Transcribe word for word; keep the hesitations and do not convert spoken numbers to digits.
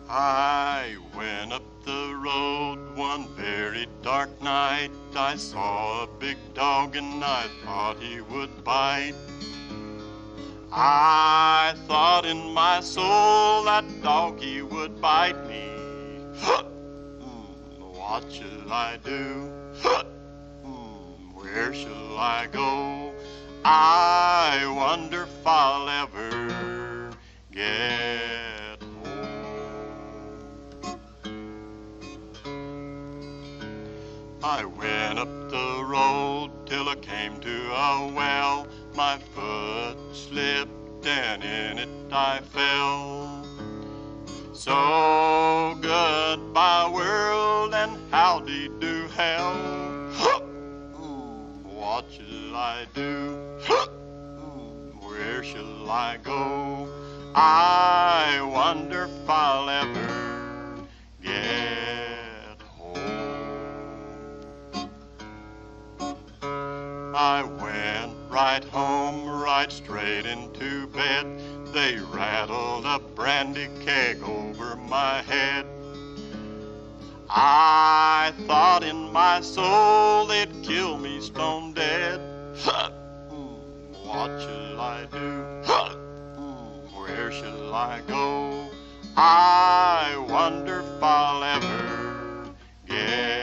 I went up the road one very dark night. I saw a big dog and I thought he would bite. I thought in my soul that doggy would bite me. What shall I do? Where shall I go? I wonder if I'll ever get home. I went up the road till I came to a well. My foot slipped and in it I fell. So goodbye world and howdy do hell. What shall I do? Where shall I go? I wonder if I'll ever get home. I went right home, right straight into bed. They rattled a brandy keg over my head. I thought in my soul they'd kill me stone dead. What shall I do? Where shall I go? I wonder if I'll ever get